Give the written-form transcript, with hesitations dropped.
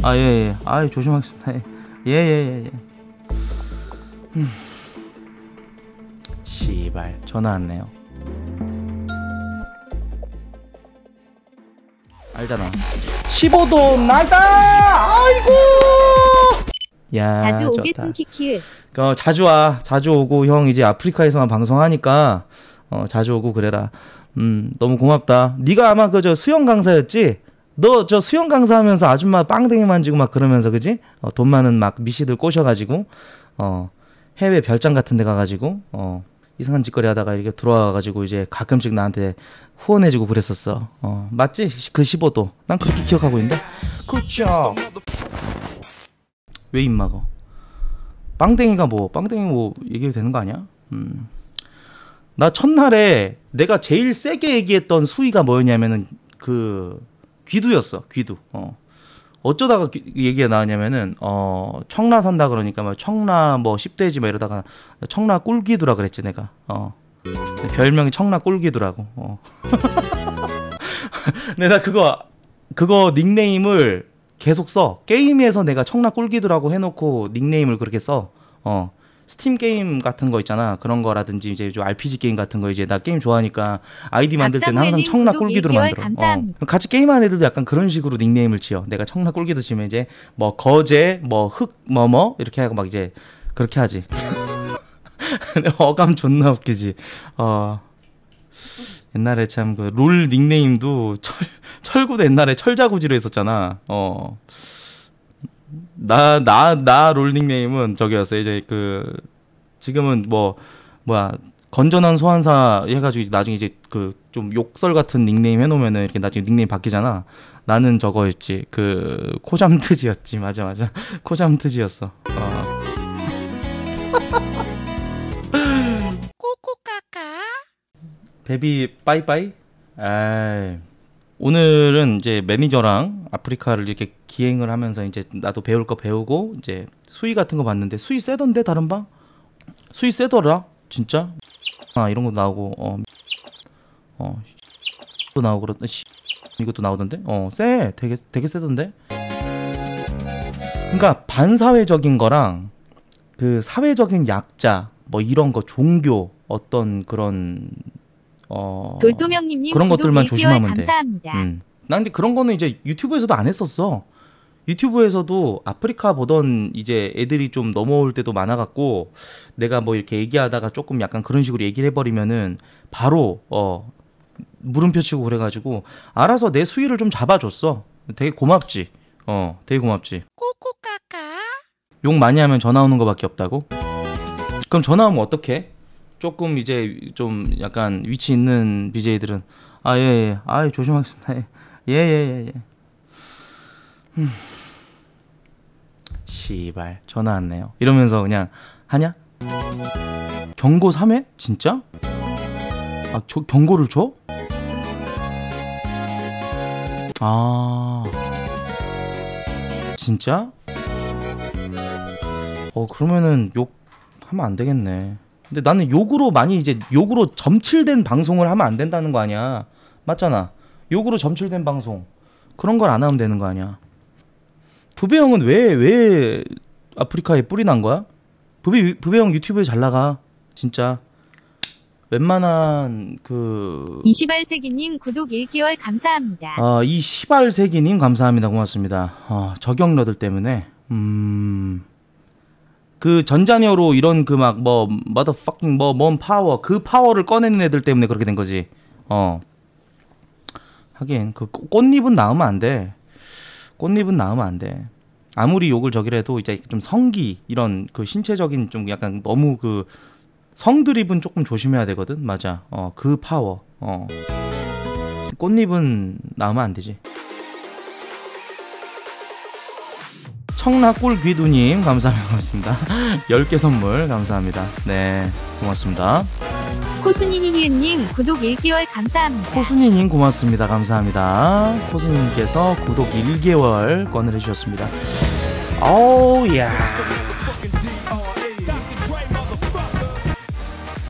아, 예, 예. 아, 조심하겠습니다. 예, 예, 예, 예. 씨발, 전화 왔네요. 알잖아. 15도 나이다! 아이고! 야, 자주 오겠음 키키. 자주 와. 자주 오고, 형 이제 아프리카에서만 방송하니까 자주 오고 그래라. 너무 고맙다. 네가 아마 저 수영 강사였지? 너 저 수영 강사하면서 아줌마 빵댕이 만지고 막 그러면서, 그지? 돈 많은 막 미씨들 꼬셔가지고 해외 별장 같은 데 가가지고 이상한 짓거리 하다가 이렇게 들어와가지고 이제 가끔씩 나한테 후원해주고 그랬었어. 맞지? 그 15도. 난 그렇게 기억하고 있는데. 그쵸? 왜 입막어? 빵댕이 뭐 얘기해도 되는 거 아니야? 나 첫날에 내가 제일 세게 얘기했던 수위가 뭐였냐면은 그 귀두였어. 귀두. 어쩌다가 얘기가 나왔냐면은 청라 산다 그러니까 뭐 청라 뭐 10대지 막 이러다가 청라 꿀귀두라 그랬지 내가. 별명이 청라 꿀귀두라고. 근데 나 그거 닉네임을 계속 써. 게임에서 내가 청라 꿀귀두라고 해놓고 닉네임을 그렇게 써. 스팀 게임 같은 거 있잖아. 그런 거라든지 이제 좀 RPG 게임 같은 거 이제 나 게임 좋아하니까 아이디 만들 때는 항상 청라 꿀귀두로 만들어. 같이 게임하는 애들도 약간 그런 식으로 닉네임을 지어. 내가 청라 꿀귀두 지면 이제 뭐 거제 뭐 흑 뭐뭐 이렇게 하고 막 이제 그렇게 하지. 어감 존나 웃기지. 옛날에 참 그 롤 닉네임도 철구도 옛날에 철자구지로 했었잖아. 나 롤 닉네임은 저기였어요. 이제 그 지금은 뭐야 건전한 소환사 해가지고 나중에 이제 그 좀 욕설 같은 닉네임 해놓으면은 이렇게 나중에 닉네임 바뀌잖아. 나는 저거였지. 그 코잠트지였지. 맞아. 코잠트지였어. 베비 빠이빠이. 오늘은 이제 매니저랑 아프리카를 이렇게 기행을 하면서 이제 나도 배울 거 배우고 이제 수위 같은 거 봤는데 수위 세던데 다른 방? 수위 세더라 진짜. 이런 거 나오고 또 나오고 그렇다. 이것도 나오던데. 세. 되게 세던데. 그러니까 반사회적인 거랑 그 사회적인 약자 뭐 이런 거 종교 어떤 그런 돌도명님님 그런 것들만 조심하면 돼. 감사합니다. 난 근데 그런 거는 이제 유튜브에서도 안 했었어. 유튜브에서도 아프리카 보던 이제 애들이 좀 넘어올 때도 많아갖고 내가 뭐 이렇게 얘기하다가 조금 약간 그런 식으로 얘기를 해버리면은 바로 물음표 치고 그래가지고 알아서 내 수위를 좀 잡아줬어. 되게 고맙지. 되게 고맙지. 욕 많이 하면 전화 오는 거밖에 없다고? 그럼 전화 오면 어떡해? 조금 이제 좀 약간 위치 있는 BJ들은 예. 아, 조심하겠습니다. 예. 씨발 전화 왔네요. 이러면서 그냥 하냐? 경고 3회? 진짜? 경고를 줘? 진짜? 그러면은 욕 하면 안 되겠네. 근데 나는 욕으로 많이 이제 욕으로 점칠된 방송을 하면 안 된다는 거 아니야. 맞잖아. 욕으로 점칠된 방송 그런 걸 안 하면 되는 거 아니야. 부배 형은 왜 아프리카에 뿔이 난 거야? 부배 형 유튜브에 잘 나가. 진짜. 웬만한 그 20알세기님 구독 1개월 감사합니다. 이 시발세기님 감사합니다. 고맙습니다. 저격러들 때문에 그 전자녀로 이런 그 막 뭐 motherfucking 뭔 파워 그 파워를 꺼내는 애들 때문에 그렇게 된 거지. 하긴 그 꽃잎은 나오면 안 돼. 꽃잎은 나오면 안 돼. 아무리 욕을 저기라도 이제 좀 성기 이런 그 신체적인 좀 약간 너무 그 성드립은 조금 조심해야 되거든. 맞아. 그 파워. 꽃잎은 나오면 안 되지. 청라꿀 귀두님 감사합니다. 고맙습니다. 10개 선물 감사합니다. 네, 고맙습니다. 코순이니님 구독 1개월 감사합니다. 코순이님 고맙습니다. 감사합니다. 코순이님께서 구독 1개월 권을 해주셨습니다. 어우 야.